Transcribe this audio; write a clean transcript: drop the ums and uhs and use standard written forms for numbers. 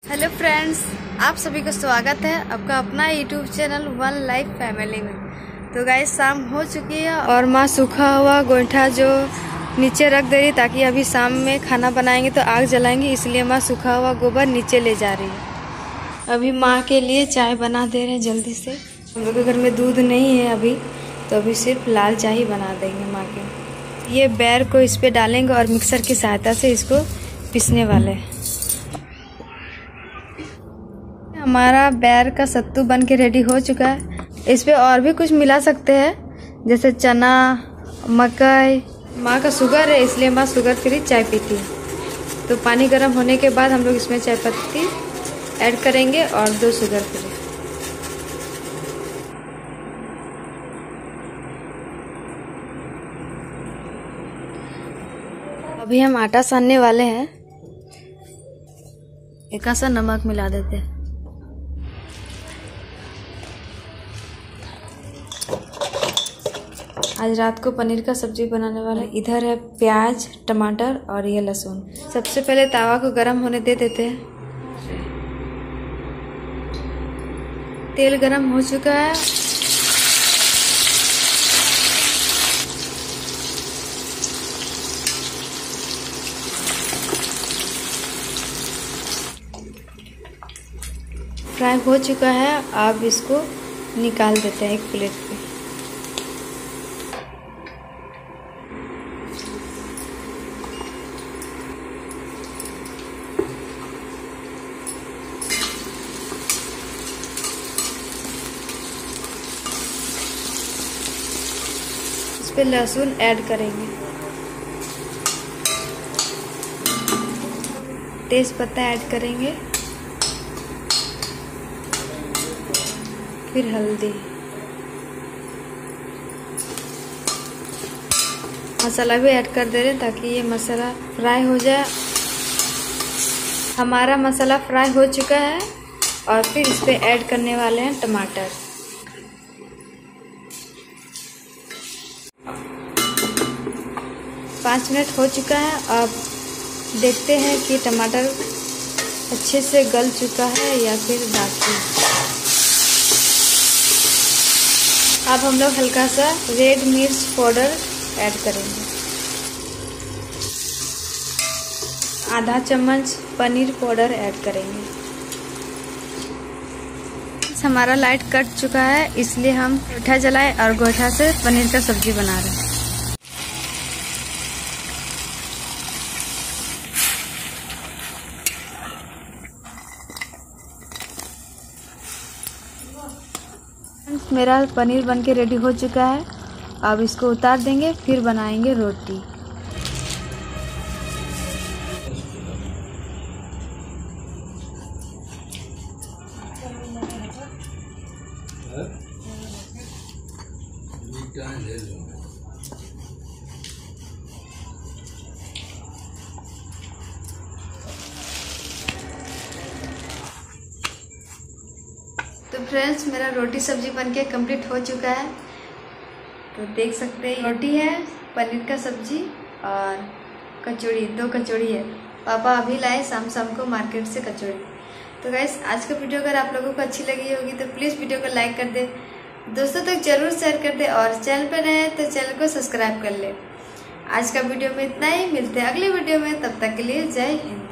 Hello friends, आप सभी का स्वागत है आपका अपना YouTube channel one life family में। तो गाइस शाम हो चुकी है और माँ सूखा हुआ गोईठा जो नीचे रख दे रही ताकि अभी शाम में खाना बनाएंगे तो आग जलाएंगे, इसलिए माँ सूखा हुआ गोबर नीचे ले जा रही है। अभी माँ के लिए चाय बना दे रहे हैं जल्दी से। हम लोग के घर में दूध नहीं है अभी, तो अभी सिर्फ लाल चाय ही बना देंगे माँ के। ये बैर को इस पर डालेंगे और मिक्सर की सहायता से इसको पीसने वाले हैं। हमारा बैर का सत्तू बन के रेडी हो चुका है। इस पे और भी कुछ मिला सकते हैं जैसे चना, मकई। माँ का शुगर है इसलिए माँ शुगर फ्री चाय पीती है। तो पानी गर्म होने के बाद हम लोग इसमें चाय पत्ती ऐड करेंगे और 2 शुगर फ्री। अभी हम आटा सानने वाले हैं। एक सा नमक मिला देते हैं। आज रात को पनीर का सब्जी बनाने वाला। इधर है प्याज, टमाटर और ये लहसुन। सबसे पहले तवा को गरम होने दे देते हैं। तेल गरम हो चुका है। फ्राई हो चुका है। अब इसको निकाल देते हैं एक प्लेट पे। इस पे लहसुन ऐड करेंगे, तेज पत्ता ऐड करेंगे, फिर हल्दी, मसाला भी ऐड कर दे रहे हैं ताकि ये मसाला फ्राई हो जाए। हमारा मसाला फ्राई हो चुका है और फिर इस पे ऐड करने वाले हैं टमाटर। पाँच मिनट हो चुका है। अब देखते हैं कि टमाटर अच्छे से गल चुका है या फिर बाकी। अब हम लोग हल्का सा रेड मिर्च पाउडर ऐड करेंगे। आधा चम्मच पनीर पाउडर ऐड करेंगे। हमारा लाइट कट चुका है इसलिए हम गोईठा जलाए और गोईठा से पनीर का सब्जी बना रहे हैं। मेरा पनीर बन के रेडी हो चुका है। अब इसको उतार देंगे, फिर बनाएंगे रोटी। तो फ्रेंड्स, मेरा रोटी सब्जी बनके कंप्लीट हो चुका है। तो देख सकते हैं रोटी है, पनीर का सब्जी और कचौड़ी, 2 कचौड़ी है। पापा अभी लाए शाम शाम को मार्केट से कचौड़ी। तो गाइस, आज का वीडियो अगर आप लोगों को अच्छी लगी होगी तो प्लीज़ वीडियो को लाइक कर दे, दोस्तों तक जरूर शेयर कर दे और चैनल पर नए हैं तो चैनल को सब्सक्राइब कर ले। आज का वीडियो में इतना ही। मिलते हैं अगले वीडियो में, तब तक के लिए जय हिंद।